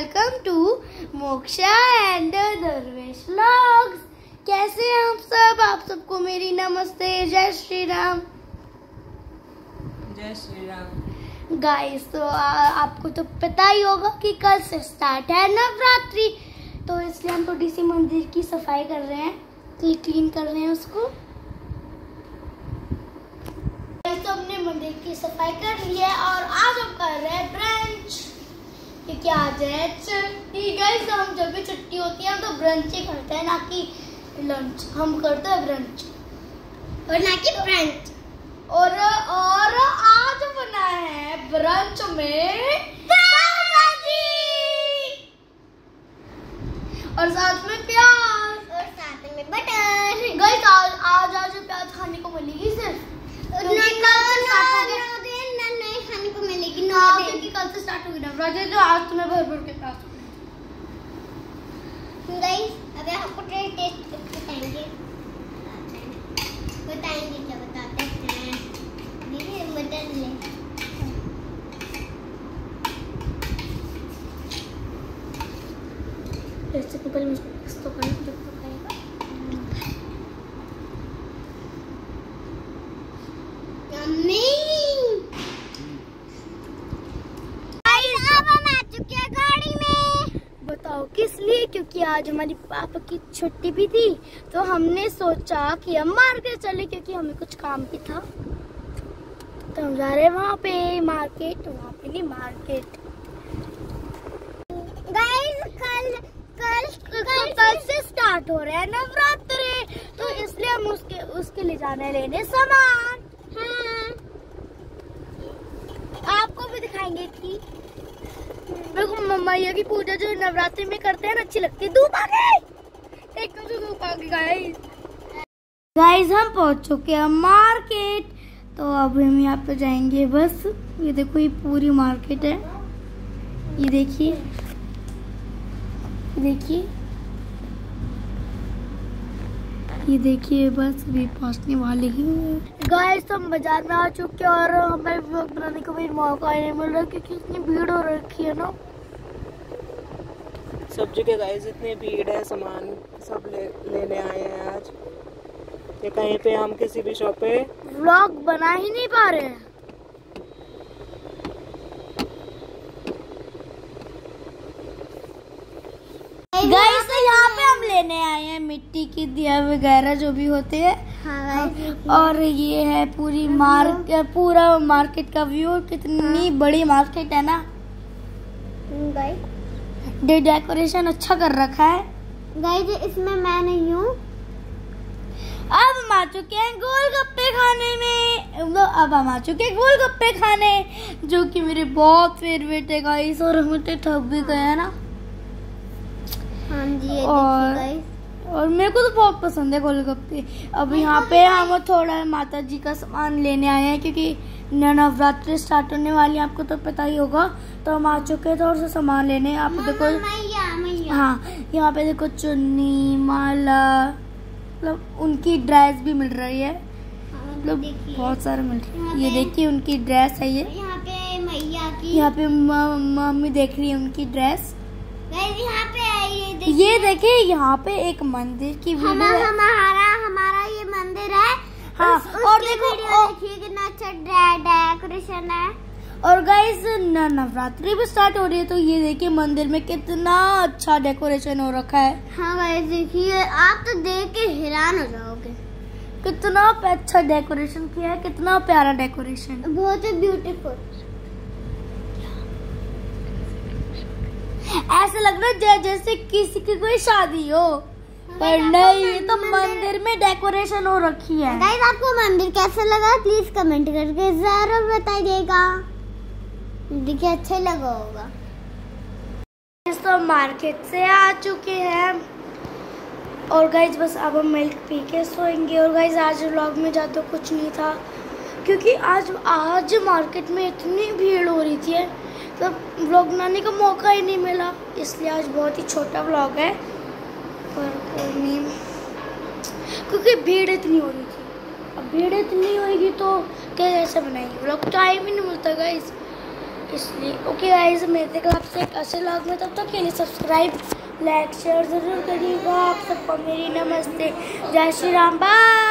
Welcome to Moksha and Darvesh vlogs. कैसे हैं आप सबको मेरी नमस्ते। जय श्री राम। जय श्री राम। गाइस, तो आपको तो पता ही होगा कि कल से स्टार्ट है नवरात्रि, तो इसलिए हम थोड़ी सी मंदिर की सफाई कर रहे हैं, क्लीन कर रहे हैं उसको। तो हमने मंदिर की सफाई कर ली है और आज हम कर रहे हैं ब्रंच, क्योंकि आज है छुट्टी। गाइस, हम जब भी छुट्टी होती है हम तो ब्रंच ही करते हैं, ना कि लंच। हम करते हैं ब्रंच और ना कि ब्रंच। और आज बना है ब्रंच में पाव भाजी और साथ में प्याज और साथ में बटर। गाइस, आज प्याज खाने को मिलेगी सिर्फ, नहीं खाने को मिलेगी। क्योंकि कल से स्टार्ट होगी नवरात्रि, तो आज तुम्हें भर भर के प्याज। गाइस, अगर हमको टेस्ट बताएंगे क्या बताते हैं। दीदी बटर ले। ऐसे कुकर में इसको करना जब तो खाएगा। बताओ किस लिए? क्योंकि आज हमारी पापा की छुट्टी भी थी, तो हमने सोचा कि हम मार्केट चले, क्योंकि हमें कुछ काम भी था। तो हम जा रहे हैं वहाँ पे मार्केट। वहाँ पे नहीं, मार्केट। गाइस, कल से स्टार्ट हो रहा है नवरात्रि, तो इसलिए हम उसके ले जाने लेने सामान। हाँ, आपको भी दिखाएंगे कि मेरे को मैया की पूजा जो नवरात्रि में करते हैं ना, अच्छी लगती है। धूप आ गई, एकदम से धूप आ गई। गाइस, हम पहुंच चुके हैं मार्केट, तो अब हम यहाँ पे जाएंगे बस। ये देखो, ये पूरी मार्केट है। ये देखिए, ये देखिए, बस अभी पहुंचने वाले ही। गाइस, हम बाजार में आ चुके हैं और हमें व्लॉग बनाने को भी मौका नहीं मिल रहा, क्योंकि इतनी भीड़ हो रखी है ना सब जगह। गाइस, इतनी भीड़ है, सामान सब लेने आए हैं आज। ये कहीं पे हम किसी भी शॉप पे व्लॉग बना ही नहीं पा रहे हैं। गाइस, यहाँ पे हम लेने आए हैं मिट्टी की दिया वगैरह जो भी होते हैं। हाँ, और ये है पूरा मार्केट का व्यू। कितनी बड़ी मार्केट है ना। डेकोरेशन अच्छा कर रखा है। गाइस, इसमें मैं नहीं हूँ। अब हम आ चुके हैं गोलगप्पे खाने में। जो कि मेरे बहुत फेवरेट है गाइस, और हम तो थक भी गए हैं ना। हाँ जी, और मेरे को तो बहुत पसंद है गोलगप्पे। अब यहाँ पे हम थोड़ा माता जी का सामान लेने आए हैं, क्योंकि नवरात्रि स्टार्ट होने वाली है, आपको तो पता ही होगा। तो हम आ चुके हैं थोड़ा सा सामान लेने। आप देखो, हाँ, यहाँ पे देखो, चुन्नी, माला, मतलब उनकी ड्रेस भी मिल रही है। मतलब बहुत सारे मिल रही है। ये देखिए, उनकी ड्रेस है। ये यहाँ पे मैया की, यहाँ पे मम्मी देख रही है उनकी ड्रेस। यहाँ पे ये देखिए, यहाँ पे एक मंदिर की वीडियो है। हमारा ये मंदिर है। हाँ, और देखो कितना अच्छा डेकोरेशन है। और गाइस, नवरात्रि भी स्टार्ट हो रही है, तो ये देखिए मंदिर में कितना अच्छा डेकोरेशन हो रखा है। हाँ गाइस, देखिए, आप तो देख के हैरान हो जाओगे, कितना अच्छा डेकोरेशन किया है, कितना प्यारा डेकोरेशन, बहुत ही ब्यूटीफुल। ऐसा लग रहा है जैसे किसी की कोई शादी हो, पर नहीं, ये तो मंदिर में डेकोरेशन हो रखी है। गाइस, आपको मंदिर कैसा लगा प्लीज कमेंट करके जरूर बताइएगा। देखिए, अच्छा लगा होगा। तो मार्केट से आ चुके हैं और गाइस, बस अब हम मिल्क पी के सोएंगे। और गाइस, आज व्लॉग में ज़्यादा कुछ नहीं था, क्योंकि आज मार्केट में इतनी भीड़ हो रही थी, तो व्लॉग बनाने का मौका ही नहीं मिला। इसलिए आज बहुत ही छोटा व्लॉग है, पर कोई नहीं, क्योंकि भीड़ इतनी हो रही थी। अब भीड़ इतनी होगी तो कैसे बनाएंगे व्लॉग? टाइम ही नहीं मिलता गाइस। इसलिए ओके गाइस, मिलते हैं आपसे एक अच्छे व्लॉग में। तब तक के लिए सब्सक्राइब, लाइक, शेयर ज़रूर करिएगा। आप सबको मेरी नमस्ते, जय श्री राम, बाय।